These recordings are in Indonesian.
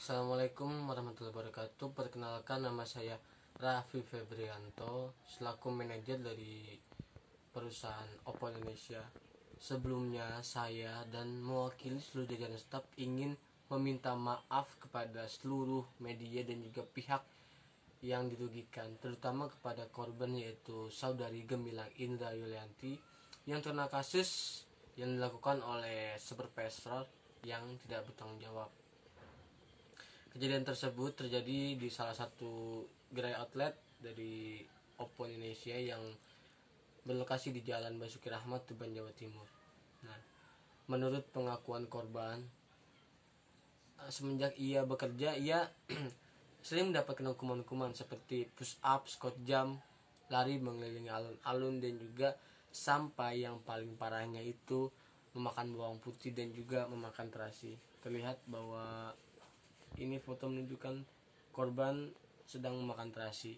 Assalamualaikum warahmatullahi wabarakatuh. Perkenalkan, nama saya Raffi Febrianto selaku manajer dari perusahaan Oppo Indonesia. Sebelumnya saya dan mewakili seluruh jajaran staf ingin meminta maaf kepada seluruh media dan juga pihak yang dirugikan, terutama kepada korban yaitu saudari Gemilang Indra Yulianti yang terkena kasus yang dilakukan oleh supervisor yang tidak bertanggung jawab. Kejadian tersebut terjadi di salah satu gerai outlet dari Oppo Indonesia yang berlokasi di Jalan Basuki Rahmat, Tuban, Jawa Timur. Nah, menurut pengakuan korban, semenjak ia bekerja, ia sering mendapatkan hukuman-hukuman seperti push up, squat jump, lari mengelilingi alun-alun, dan juga sampai yang paling parahnya itu memakan bawang putih dan juga memakan terasi. Terlihat bahwa ini foto menunjukkan korban sedang memakan terasi.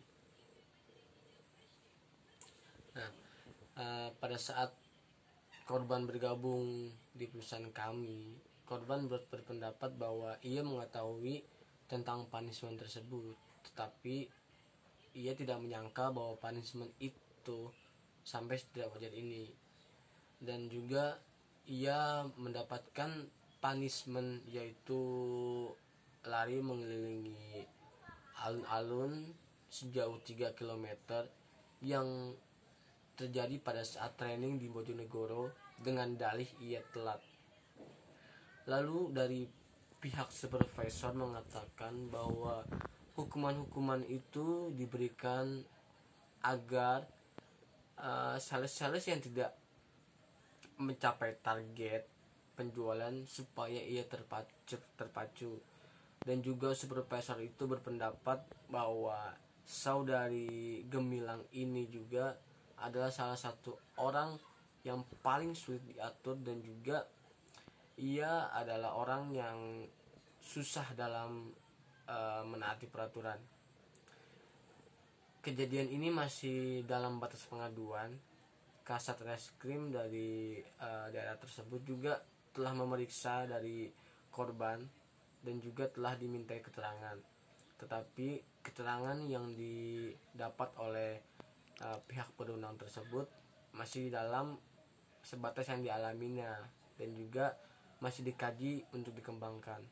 Nah, pada saat korban bergabung di perusahaan kami, korban berpendapat bahwa ia mengetahui tentang punishment tersebut, tetapi ia tidak menyangka bahwa punishment itu sampai tidak wajar ini. Dan juga ia mendapatkan punishment yaitu lari mengelilingi alun-alun sejauh 3 km yang terjadi pada saat training di Bojonegoro dengan dalih ia telat. Lalu dari pihak supervisor mengatakan bahwa hukuman-hukuman itu diberikan agar sales-sales yang tidak mencapai target penjualan supaya ia terpacu. Dan juga supervisor itu berpendapat bahwa saudari Gemilang ini juga adalah salah satu orang yang paling sulit diatur, dan juga ia adalah orang yang susah dalam menaati peraturan. Kejadian ini masih dalam batas pengaduan. Kasat Reskrim dari daerah tersebut juga telah memeriksa dari korban dan juga telah dimintai keterangan. Tetapi keterangan yang didapat oleh pihak berwenang tersebut masih dalam sebatas yang dialaminya dan juga masih dikaji untuk dikembangkan.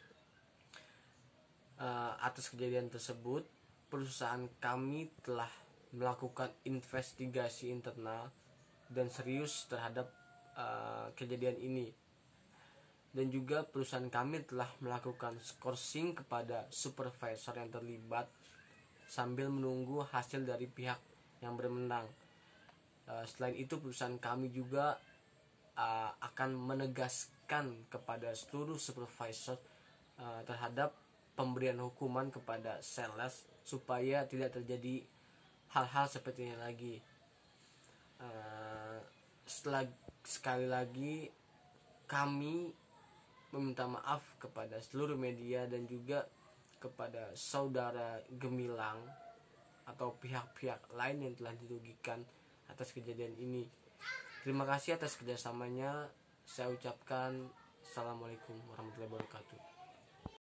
Atas kejadian tersebut, perusahaan kami telah melakukan investigasi internal dan serius terhadap kejadian ini. Dan juga perusahaan kami telah melakukan skorsing kepada supervisor yang terlibat sambil menunggu hasil dari pihak yang berwenang. Selain itu, perusahaan kami juga akan menegaskan kepada seluruh supervisor terhadap pemberian hukuman kepada sales supaya tidak terjadi hal-hal seperti ini lagi. Sekali lagi kami meminta maaf kepada seluruh media dan juga kepada saudara Gemilang atau pihak-pihak lain yang telah dirugikan atas kejadian ini. Terima kasih atas kerjasamanya. Saya ucapkan Assalamualaikum warahmatullahi wabarakatuh.